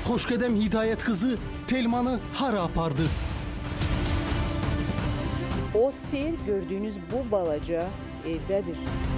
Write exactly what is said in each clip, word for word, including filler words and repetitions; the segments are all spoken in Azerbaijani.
Xoşqədəm Hidayət qızı Telmanı hara apardı? O sir gördüğünüz bu balaca evdedir.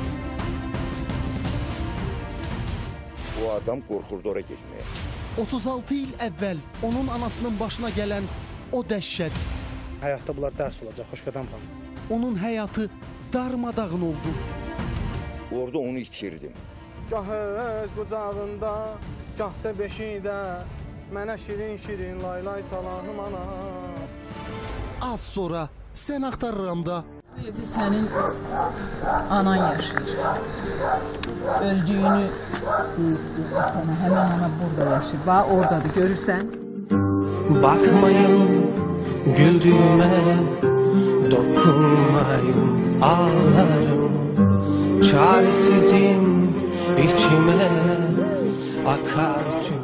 Bu adam qorxurdu ora geçmeye. otuz altı il əvvəl onun anasının başına gələn o dəhşət. Həyatda bunlar dərs olacaq, Xoşqədəm xanım. Onun həyatı darmadağın oldu. Orada onu içirdim. Gah öz qucağında, gah da beşiğdə, mənə şirin-şirin laylay çalanım ana. Az sonra Sən Axtarıram da Bu evde senin anan yaşayır. Öldüğünü sana hemen ana burada yaşayır. Bak oradadır, görürsen. Bakmayın güldüğüme, dokunmayın ağlarım. Çaresizim içime akar tüm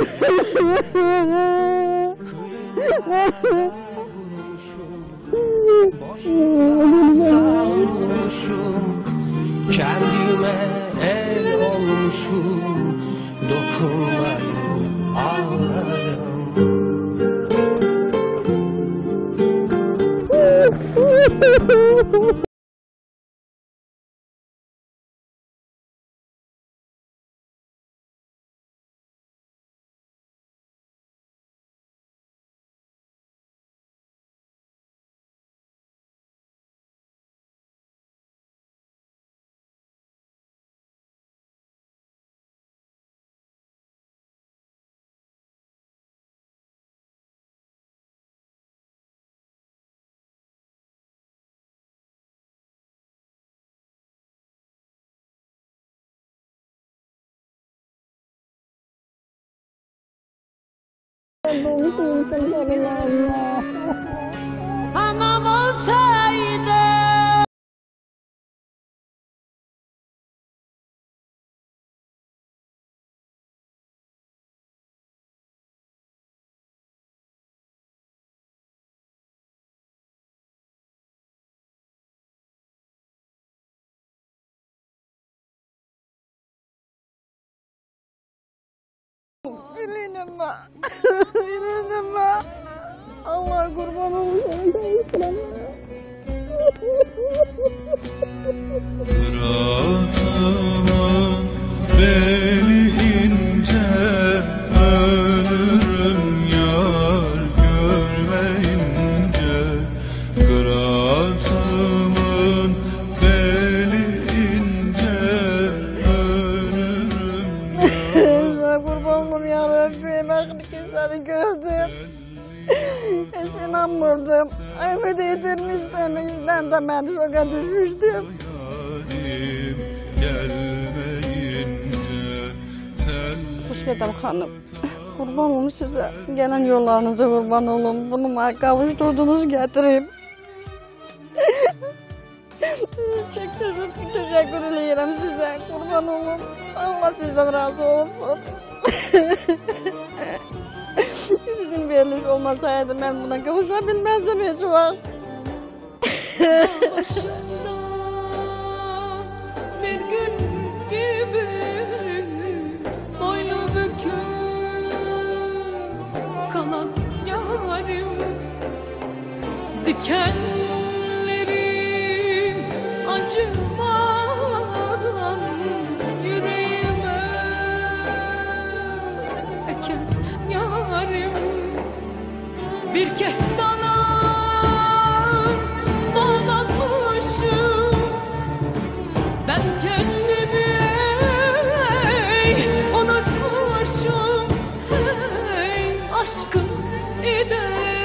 boşuna sarhoşum, kendime el olmuşum, dokunmayın ağlarım. Anam olsaydı. İlinime, ilinime. Allah kurban olsun. Bırakamam beni ince, ölürüm yar görmeyince. Kıratımın beli ince, ölürüm yar. Kurban olun ya Rabbim, ben seni gördüm. Hiç inanmırdım. Ümit yitirmiştim, ben de ben şoka düşmüştüm. Xoşqədəm xanım, kurban olun size. Gelen yollarınıza kurban olun. Bunu bana kavuşturdunuz, getireyim. Çok teşekkür, teşekkür ederim size. Kurban olun. Allah sizden razı olsun. Sizin veriliş olmasaydı ben buna kavuşabilmezdim hiç vakit. Bir gün gibi boynu bükük kalan yarim, dikenleri acımadan yüreğime eken yarim, bir kez sana bağlanmışım ben kendimi, unutmuşum hey, aşkın ile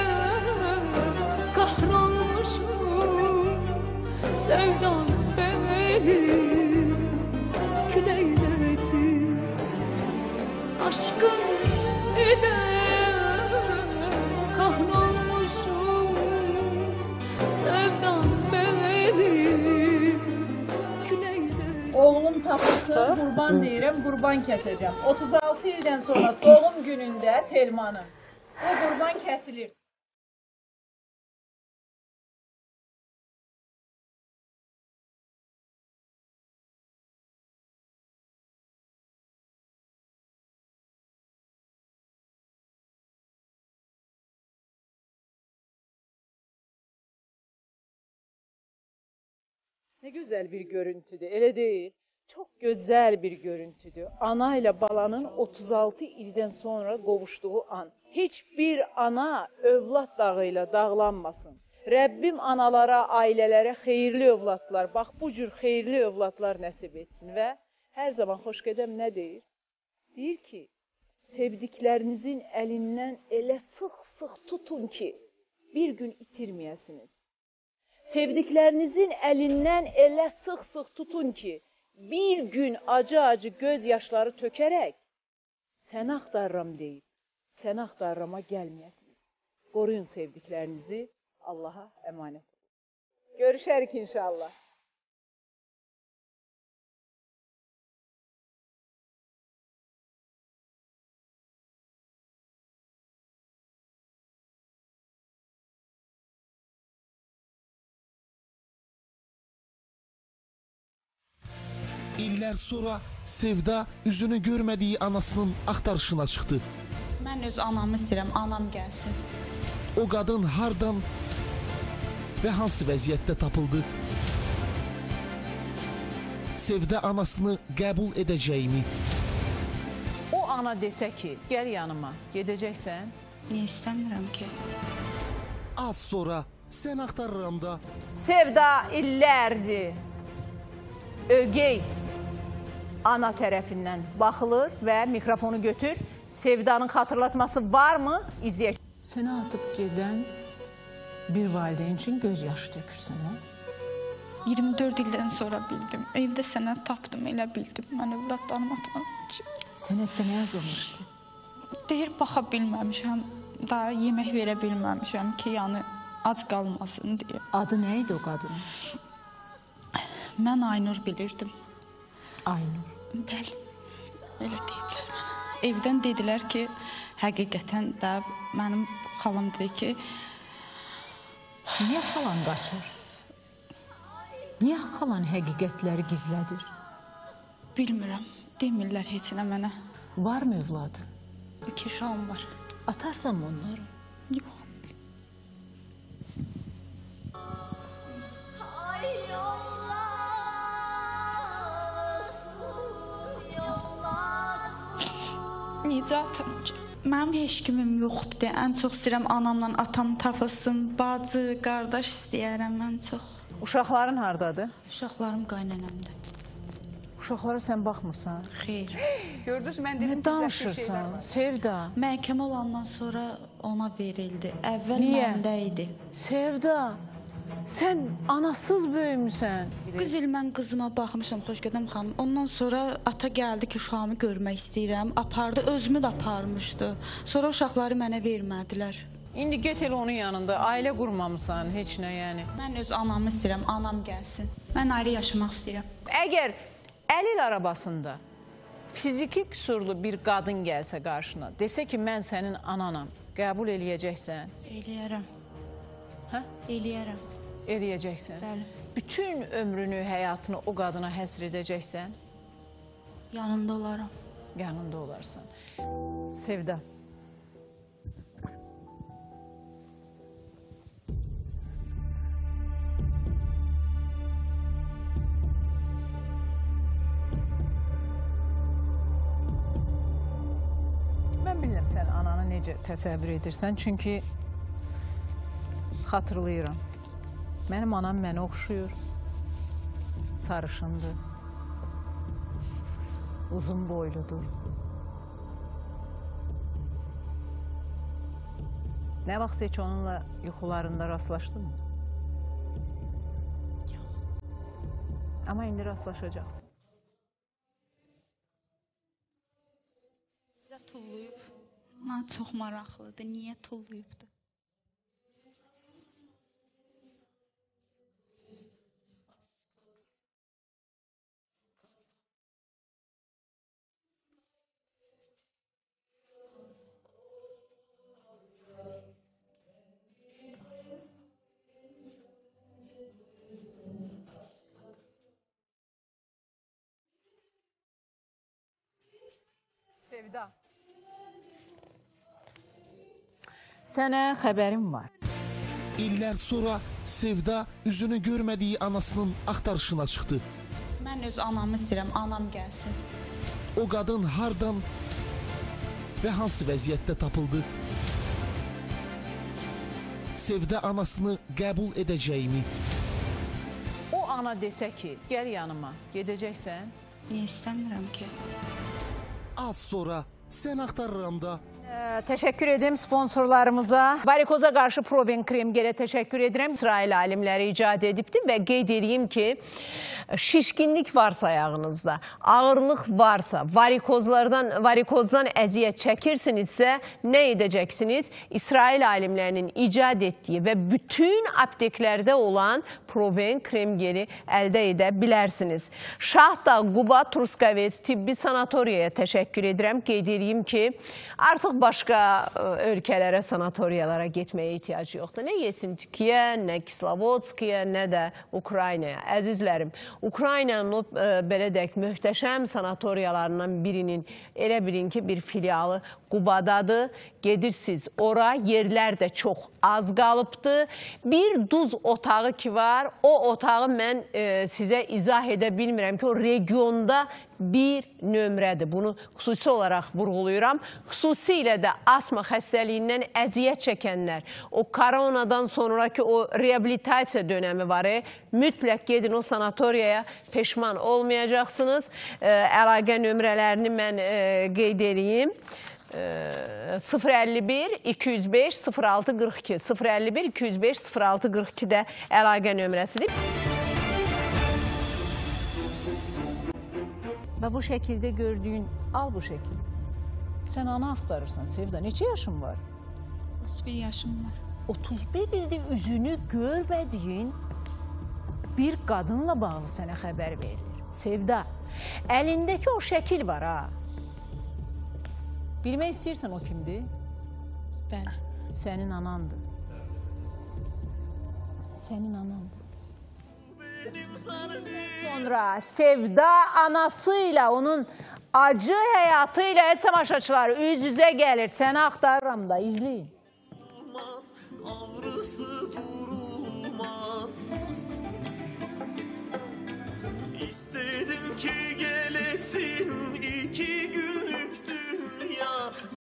kahrolmuşum, sevdam beni kül eyledi, aşkın ile kahrolmuşum, sevdam beni kül eyledi. Oğlum tapısı, kurban deyirəm, kurban keseceğim. otuz altı ildən sonra doğum gününde Telmanın o kurban kesilir. Ne güzel bir görüntüdür, elə deyil? Çox gözəl bir görüntüdür. Ana ilə balanın otuz altı ildən sonra qovuşduğu an. Heç bir ana övlad dağı ilə dağlanmasın. Rəbbim analara, ailələrə xeyirli övladlar, bax bu cür xeyirli övladlar nəsib etsin və hər zaman Xoşqədəm nə deyir? Deyir ki, sevdiklərinizin əlindən elə sıx-sıx tutun ki, bir gün itirməyəsiniz. Sevdiklərinizin əlindən elə sıx-sıx tutun ki, bir gün acı-acı göz yaşları tökərək səni axtarıram deyib, səni axtarırama gəlməyəsiniz. Qoruyun sevdiklərinizi, Allaha əmanət olun. Görüşərik inşallah. İllər sonra Sevda üzünü görmədiyi anasının axtarışına çıxdı. Mən öz anamı istəyirəm, anam gəlsin. O qadın hardan və hansı vəziyyətdə tapıldı? Sevda anasını qəbul edəcəyimi? O ana desə ki, gəl yanıma, gedəcəksən? Niyə istəmirəm ki? Az sonra sən axtarıram da. Sevda illərdir. Ögey ana tərəfindən baxılır və mikrofonu götür. Sevdanın xatırlatması varmı? İzləyək. Səni atıb gedən bir valideyn üçün göz yaşı tökürsən, ha? iyirmi dörd ildən sonra bildim. Evdə sənət tapdım, elə bildim. Mən övladlarımı atmaq üçün. Sənətdə nə yazılmışdı? Deyir, baxa bilməmişəm, daha yemək verə bilməmişəm ki, yəni ac qalmasın deyə. Adı nə idi o qadının? Mən Aynur bilirdim. Aynur? Bəli, elə deyiblər mənə. Evdən dedilər ki, həqiqətən də mənim xalam dedi ki... Niyə xalan qaçır? Niyə xalan həqiqətləri gizlədir? Bilmirəm, demirlər heç nə mənə. Var mı övladın? İki uşağım var. Atarsan mı onları? Yox. Nicatım, mənim heç kimim yoxdur deyə, ən çox istəyirəm anamla atam tapılsın, bacı, qardaş istəyərəm ən çox. Uşaqların hardadır? Uşaqlarım qaynanəmdə. Uşaqlara sən baxmırsan? Xeyr. Gördünüz, mən dedim ki, danışırsan, Sevda? Məhkəmə olandan sonra ona verildi. Əvvəl məndə idi. Sevda, sən anasız böyümüsən. Qız il mən qızıma baxmışam, Xoşqədəm xanım. Ondan sonra ata gəldi ki, uşağımı görmək istəyirəm. Apardı, özümü də aparmışdı. Sonra uşaqları mənə vermədilər. İndi get elə onun yanında, ailə qurmamısan, heç nə yəni. Mən öz anamı istəyirəm, anam gəlsin. Mən ayrı yaşamaq istəyirəm. Əgər əlil arabasında fiziki qüsurlu bir qadın gəlsə qarşına, desə ki, mən sənin ananam, qəbul eləyəcəksən? Eləyərəm. Hə? Eləyərəm. Eləyəcəksən? Bəli. Bütün ömrünü, həyatını o qadına həsr edəcəksən? Yanında olaram. Yanında olarsan. Sevda. Mən bilmirəm sən ananı necə təsəvvür edirsən, çünki xatırlayıram. Mənim anam mənə oxşuyur, sarışındır, uzun boyludur. Nə vaxt heç onunla yuxularında rastlaşdın mı? Yox. Amma indi rastlaşacaqsın. Bizə tulluyub. Mənə çox maraqlıdır. Niyə tulluyubdur? Sevda. Sənə xəbərim var. İllər sonra Sevda üzünü görmədiyi anasının axtarışına çıxdı. Mən öz anamı istəyirəm, anam gəlsin. O qadın hardan və hansı vəziyyətdə tapıldı? Sevda anasını qəbul edəcəyimi? O ana desə ki, gəl yanıma, gedəcəksən? Niyə istəmirəm ki? Az sonra Sən Axtarıram da. Ee, teşekkür ederim sponsorlarımıza. Varikoza qarşı Proven krem gələ teşekkür edirəm. İsrail alimləri icad edibdi və qeyd edeyim ki, şişkinlik varsa ayağınızda, ağırlıq varsa, varikozlardan, varikozdan əziyyət çəkirsinizsə nə edəcəksiniz? İsrail alimlərinin icad etdiyi və bütün apteklərdə olan Proven krem geli əldə edə bilərsiniz. Şahdağ, Quba, Truskavets tibbi sanatoriyaya təşəkkür edirəm. Qeyd edeyim ki, artıq başqa ölkələrə, sanatoriyalara getməyə ehtiyac yoxdur. Nə Yesintikiyə, nə Kislovodskiyə, nə də Ukraynaya. Əzizlərim, Ukraynanın o, e, belə deyək, möhtəşəm sanatoriyalarından birinin, elə bilin ki, bir filialı Qubadadır. Gedirsiniz ora, yerlər də çox az qalıbdır. Bir duz otağı ki var, o otağı mən e, sizə izah edə bilmirəm ki, o regionda bir nömrədir. Bunu xüsusi olaraq vurğuluyuram. Xüsusilə də asma xəstəliyindən əziyyət çəkənlər, o koronadan sonraki o reabilitasiya dönəmi var, e, mütləq gedin o sanatoriyaya, peşman olmayacaqsınız. E, əlaqə nömrələrini mən e, qeyd edeyim. sıfır əlli bir iki yüz beş sıfır altı qırx iki sıfır əlli bir iki yüz beş sıfır altı qırx iki də əlaqə nömrəsidir. Və bu şəkildə gördüyün, al bu şəkil. Sən ana axtarırsan, Sevda. Neçə yaşın var? otuz bir yaşım var. otuz bir ildir üzünü görmədiyin bir qadınla bağlı sənə xəbər verilir. Sevda, əlindəki o şəkil var ha. Bilmək istəyirsən o kimdir? Bəli. Sənin anandır. Sənin anandır. Sonra Sevda anasıyla, onun acı həyatıyla tamaşaçılar üz-üzə gəlir. Səni axtarıram da, izləyin. İstedim ki gelesin iki günlük dünya.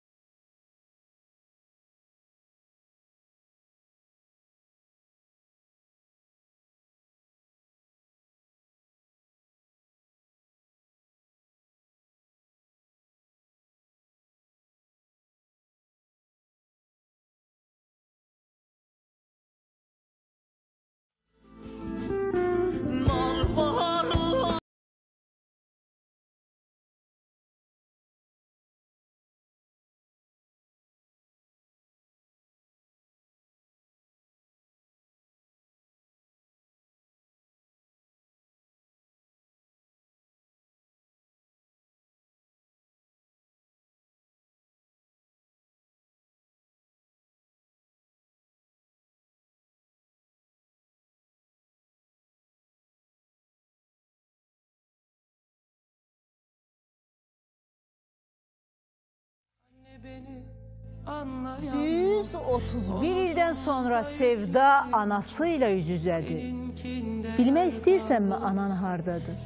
yüz otuz bir ildən sonra Sevda anasıyla üz-üzədir. Bilmək istəyirsənmi anan hardadır?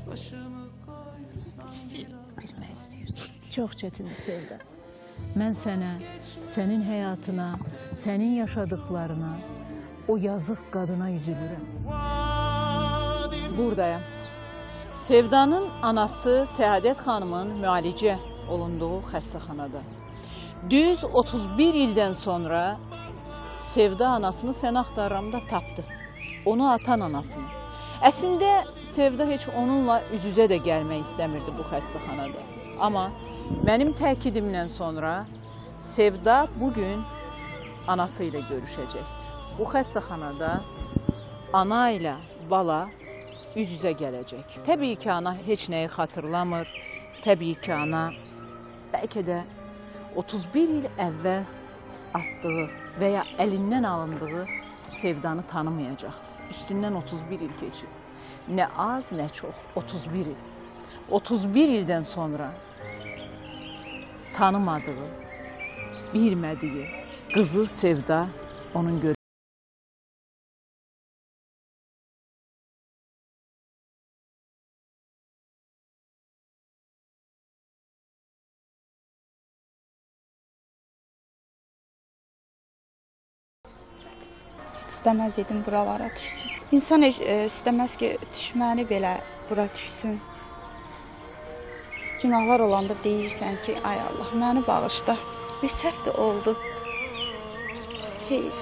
Bilmək istəyirsən. Çox çətindir Sevda. Mən sənə, sənin həyatına, sənin yaşadıklarına, o yazıq qadına üzülürəm. Buradayım. Sevdanın anası Səadət xanımın müalicə olunduğu xəstəxanada. Düz otuz bir ildən sonra Sevda anasını Sən Axtarıramda tapdı. Onu atan anasını. Əslində Sevda heç onunla üz-üzə də gəlmək istəmirdi bu xəstəxanada. Amma mənim təkidimdən sonra Sevda bugün anası ilə görüşəcəkdir. Bu xəstəxanada ana ilə bala üz-üzə gələcək. Təbii ki, ana heç nəyi xatırlamır. Təbii ki, ana bəlkə də otuz bir il əvvəl atdığı və ya əlindən alındığı Sevdanı tanımayacaqdır. Üstündən otuz bir il keçib. Nə az, nə çox. otuz bir il. otuz bir ildən sonra tanımadığı, bilmədiyi qızı Sevda onun görüşəcək. istəməz idim buralara düşsün. İnsan heç e, istəməz ki, düşməni belə bura düşsün. Günahlar olanda deyirsən ki, ay Allah, məni bağışla. Bir səhv də oldu. Heyf.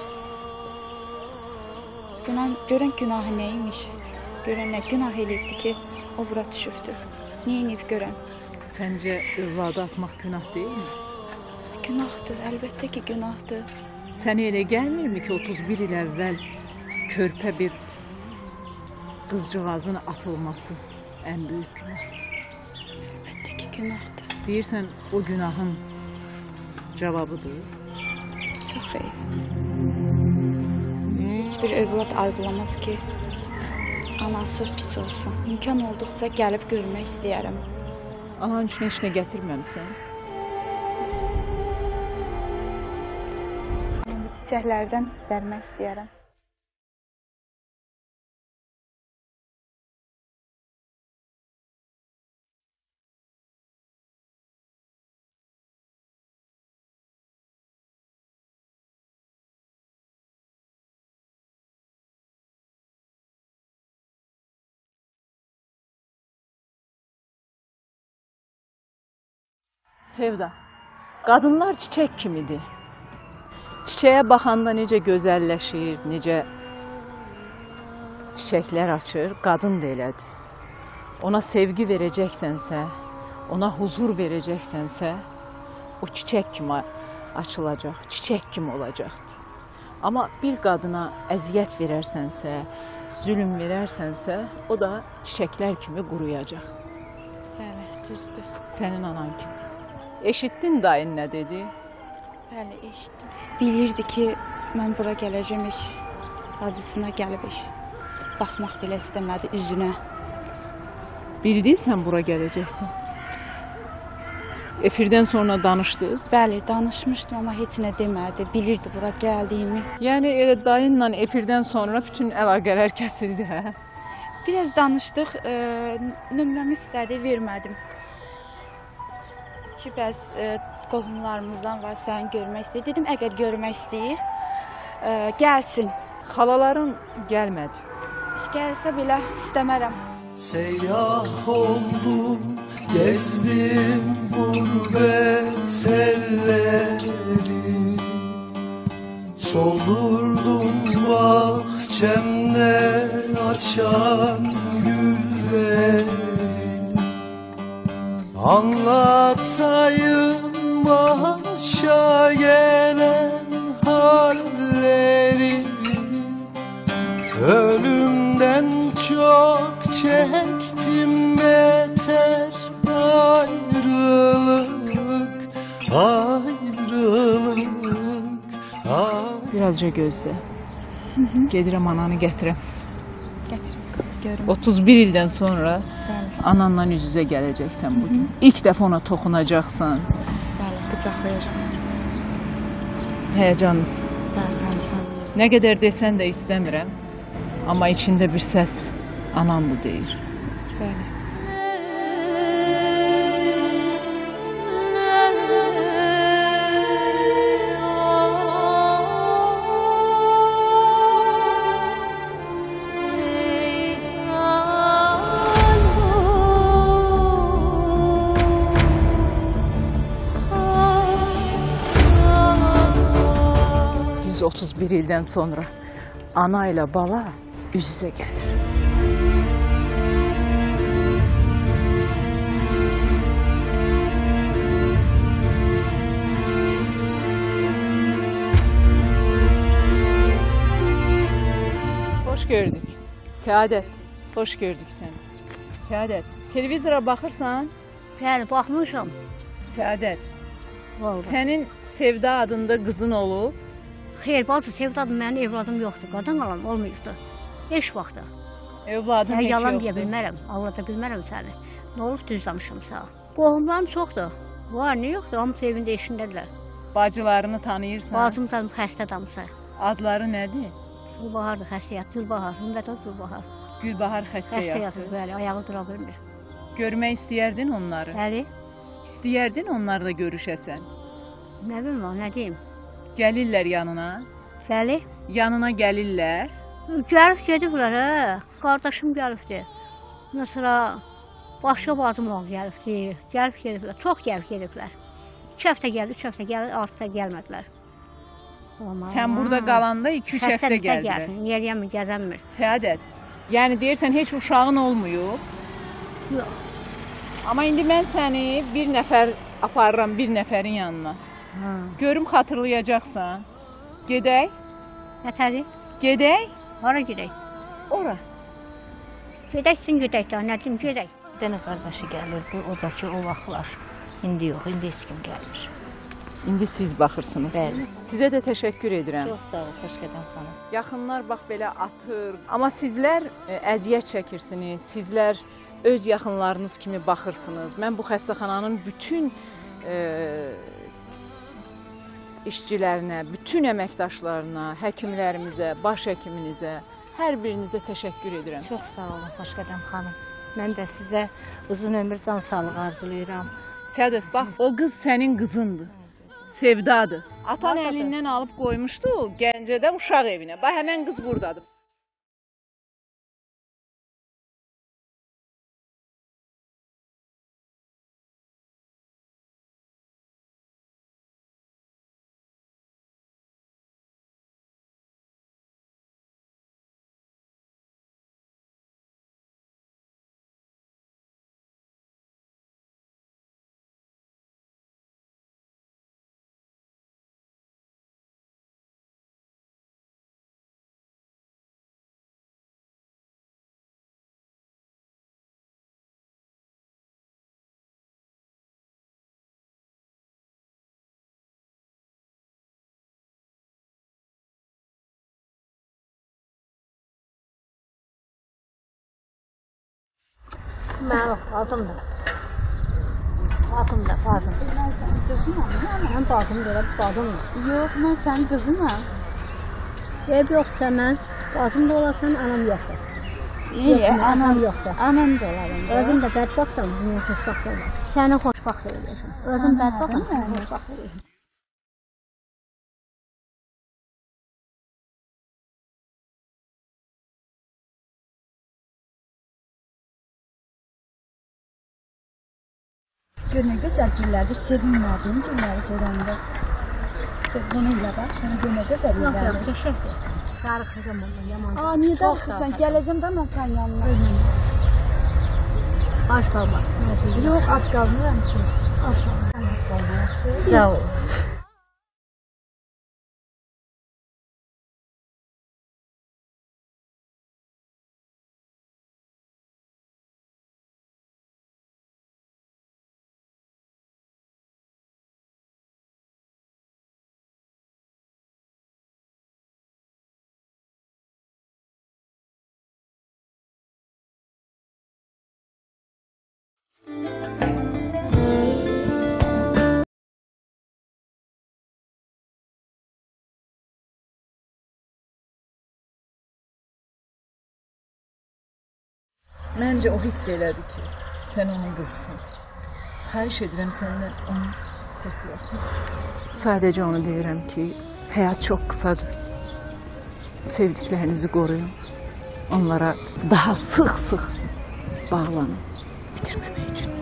Günah, görən günahı neymiş? Görən nə günah eləyibdi ki, o bura düşübdür. Niyə eləyib görən? Səncə övladı atmaq günah deyilmi? Günahdır, əlbəttə ki, günahdır. Sənə elə gəlmirmi ki, otuz bir il əvvəl körpə bir qızcığazın atılması ən böyük günahdır? Əlbəttə ki, günahdır. Deyirsən, o günahın cavabıdır? Çox xeyir. Heç bir övlad arzulamaz ki, anası pis olsun. İmkan olduqca gəlib görmək istəyərəm. Anan üçün heç nə gətirməmsən? Çiçəklərdən dərmək istəyərəm. Sevda, qadınlar çiçək kimidir. Çiçəyə baxanda necə gözəlləşir, necə çiçəklər açır, qadın da elədir. Ona sevgi verəcəksənsə, ona huzur verəcəksənsə, o çiçək kimi açılacaq, çiçək kimi olacaqdır. Amma bir qadına əziyyət verərsənsə, zülm verərsənsə, o da çiçəklər kimi quruyacaq. Bəli, düzdür. Sənin anan kimi. Eşitdin dayın nə dedi? Bəli, eşitdim. Bilirdi ki, mən bura gələcəm iş, bacısına gəlib iş. Baxmaq belə istəmədi üzünə. Bildi sən bura gələcəksən. Efirdən sonra danışdınız? Bəli, danışmışdım, amma heç nə demədi. Bilirdi bura gəldiyimi. Yəni elə dayınla efirdən sonra bütün əlaqələr kəsildi, hə? Biraz danışdıq, e, nömrəmi istədi, vermədim. Ki, bəs e, qohumlarımızdan var, səni görmək istəyir. Dedim, əgər görmək istəyir, e, gəlsin. Xalaların gəlmədi. Gəlsə belə istəmərəm. Seyyah oldum, gezdim gurbet elleri, soldurdum bahçemde açan gülleri. Anlatayım başa gelen halleri, ölümden çok çektim beter ayrılık, ayrılık, ayrılık. Birazca gözlə. Gedirəm ananı gətirəm. Gətirim, görüm. otuz bir ildən sonra Bəli. ananla üz-üzə gələcəksən bugün. İlk dəfə ona toxunacaqsan. Bəli, qucaqlayacağım. Həyəcanlısın. Bəli, həyəcanlıyım. Nə qədər desən də istəmirəm. Amma içində bir səs anandır deyir. Bəli. otuz bir ildən sonra ana ilə bala üz-üzə gəlir. Hoş gördük. Səadət, hoş gördük səni. Səadət, televizora baxırsan? Bəli, baxmışam. Səadət, sənin Sevda adında qızın olub? Xeyr, bacı, Sevdadım, mənim evladım yoxdur, qadın qalan olmayıbdır. Heç vaxtda. Evladım heç yoxdur. Yalan deyə bilmərəm, avrada bilmərəm səni. Nə olub düz danışımsa. Qohumlarım çoxdur. Var, nə yoxdur, hamısı evində işindədirlər. Bacılarını tanıyırsan? Bacım tanım xəstə damısa. Adları nədir? Gülbahardır, xəstə yatır, Gülbahar, Hümbət o Gülbahar. Gülbahar xəstə yatır. Xəstə yatır, bəli, ayağı dura bilmir. Görmək istəyərdin onları? Bəli. İstəyərdin onlarla görüşəsən? Nə bilməm, nə deyim? Gəlirlər yanına? Bəli. yanına gəlirlər. Gəlib gediblər, hə. Qardaşım gəlibdi. Mesela başqa bacım oğlu gəlibdi. Gəlib gediblər, çox gəlib gediblər. İki həftə gəldi, üç həftə gəldi, artıq da gəlmədilər. Sən burada qalanda iki üç həftə gəldilər. Yeriyəmir, gəzənmir. Səadət, yəni deyirsən heç uşağın olmayıb? Yox. Amma indi mən səni bir nəfər aparıram bir nəfərin yanına. Ha. Görüm xatırlayacaqsan. Gedək? Nətəri? Gedək? Hara gedək? Ora. Gedəksin, gedək də, nədim, gedək. Bir dənə qardaşı gəlirdi, o da ki, o vaxtlar. İndi yox, indi heç kim gəlmir. İndi siz baxırsınız. Bəli. Sizə də təşəkkür edirəm. Çox sağ ol, Xoşqədəm xanım. Yaxınlar bax belə atır. Amma sizlər e, əziyyət çəkirsiniz. Sizlər öz yaxınlarınız kimi baxırsınız. Mən bu xəstəxananın bütün e, işçilərinə, bütün əməkdaşlarına, həkimlərimizə, baş həkiminizə, hər birinizə təşəkkür edirəm. Çox sağ olun, Xoşqədəm xanım. Mən də sizə uzun ömür, can sağlığı arzulayıram. Sədif, bax, o qız sənin qızındır. Sevdadır. Atan əlindən alıb qoymuşdu Gəncədə uşaq evinə. Bax, həmən qız buradadır. Mən adımdır. Adımdır, bacım. Mən sənin qızınam. Mən bacım deyirəm, bacımdır. Yox, mən sənin qızınam. Ev yoxsa mən, bacım da olasan, anam yoxdur. Niyə? Anam yoxdur. Anam da olarım. Özüm də bədbaxtam, dünya xoşbaxt olmaz. Səni xoşbaxt edirəm. Özüm bədbaxtam, səni xoşbaxt edirəm. Gör nə gözəl güllərdir, sevinmədim gülləri görəndə. Bunu ilə bax, sənə gör nə gözəl güllərdir. Yox, yox, qəşəngdir. Darıxıram ondan, yaman. Aa, niyə darıxırsan? Gələcəm də mən sənin yanına. Aç qalma. Yox, aç qalmıram ki. Aç qalma. Sən aç qalma, yaxşı. Sağ ol. Məncə o hiss elədi ki, sən onun qızısın. Xahiş edirəm səndən onu təkrar. Sadəcə onu deyirəm ki, həyat çox qısadır. Sevdiklərinizi qoruyun. Onlara daha sıx-sıx bağlanın. Bitirməmək üçün.